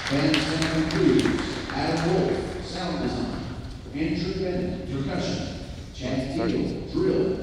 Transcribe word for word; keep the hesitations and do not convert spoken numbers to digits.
Bandstand Cruz, Adam Wolf, sound design. Andrew Bennett, percussion. Chad Keel, drill.